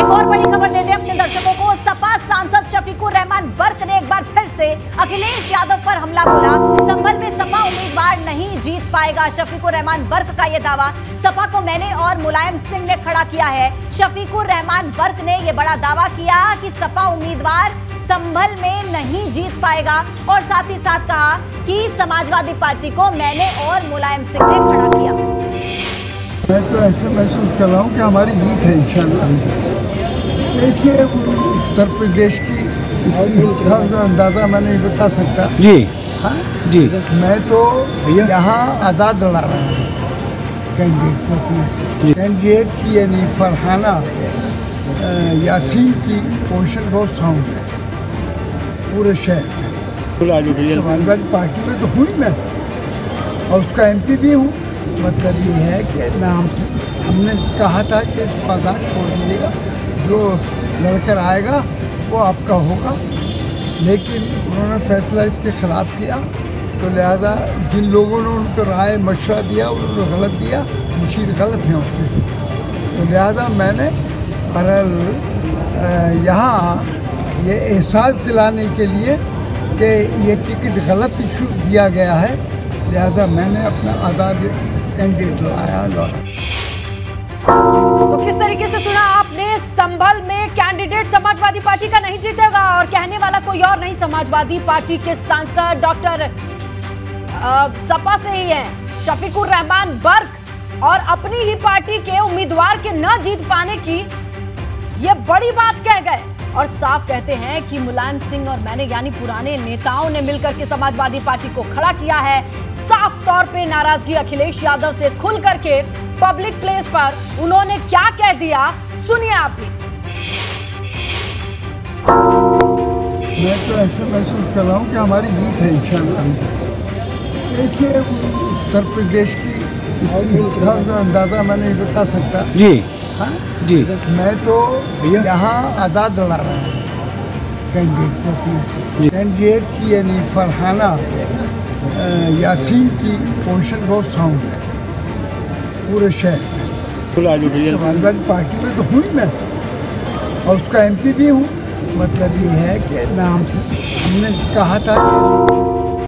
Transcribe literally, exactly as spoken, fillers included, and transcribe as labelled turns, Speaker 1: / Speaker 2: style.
Speaker 1: एक और बड़ी खबर दे दें अपने दर्शकों को। सपा सांसद शफीकुर रहमान बर्क ने एक बार फिर से अखिलेश यादव पर हमला बोला। संभल में सपा उम्मीदवार नहीं जीत पाएगा, शफीकुर रहमान बर्क का यह दावा। सपा को मैंने और मुलायम सिंह ने खड़ा किया है। शफीकुर रहमान बर्क ने यह बड़ा दावा किया कि सपा उम्मीदवार संभल में नहीं जीत पाएगा और साथ ही साथ कहा कि समाजवादी पार्टी को मैंने और मुलायम सिंह ने खड़ा किया।
Speaker 2: मैं तो ऐसे महसूस कर रहा हूँ कि हमारी जीत है इंशाल्लाह। देखिए, उत्तर प्रदेश की अंदाजा मैं नहीं बता सकता
Speaker 3: जी।
Speaker 2: हाँ
Speaker 3: जी,
Speaker 2: मैं तो यहाँ आज़ाद लड़ा रहा हूँ कैंडिडेट कैंडिडेट की यानी फरहाना यासीन की पोजीशन बहुत साउंड है पूरे शहर। समाजवादी पार्टी में तो हूँ ही मैं और उसका एमपी भी हूँ। मतलब ये है कि नाम हमने कहा था कि इसको आज़ाद छोड़ दीजिएगा, जो लड़कर आएगा वो आपका होगा, लेकिन उन्होंने फैसला इसके ख़िलाफ़ किया। तो लिहाजा जिन लोगों ने उनको राय मशवरा दिया उन्होंने गलत दिया, मुशीर गलत हैं उसमें। तो लिहाजा मैंने बहरहाल यहाँ ये एहसास दिलाने के लिए कि ये टिकट गलत इशू दिया गया है, लिहाजा मैंने अपना आज़ाद कैंडिडेट लगाया।
Speaker 1: तो किस तरीके से सुना आपने, संभल में कैंडिडेट समाजवादी पार्टी का नहीं जीतेगा और कहने वाला कोई और नहीं, समाजवादी पार्टी के सांसद डॉक्टर सपा से ही है शफीकुर रहमान बर्क, और अपनी ही पार्टी के उम्मीदवार के न जीत पाने की ये बड़ी बात कह गए और साफ कहते हैं कि मुलायम सिंह और मैंने यानी पुराने नेताओं ने मिलकर के समाजवादी पार्टी को खड़ा किया है। साफ तौर पे नाराजगी अखिलेश यादव से खुल करके पब्लिक प्लेस पर उन्होंने क्या कह दिया, सुनिए आप भी।
Speaker 2: मैं तो ऐसे महसूस कर रहा हूँ कि हमारी जीत है इंशाल्लाह। देखिए, उत्तर प्रदेश की अंदाजा मैं नहीं बता सकता
Speaker 3: जी।
Speaker 2: हाँ
Speaker 3: जी,
Speaker 2: मैं तो यहाँ आज़ाद लड़ा रहा हूँ कैंडिडेट कैंडिडेट की यानी फरहाना यासीन की पोजीशन बहुत साउंड है पूरे शहर। समाजवादी पार्टी में तो हूँ ही मैं और उसका एमपी भी हूँ। मतलब ये है कि नाम हमने कहा था कि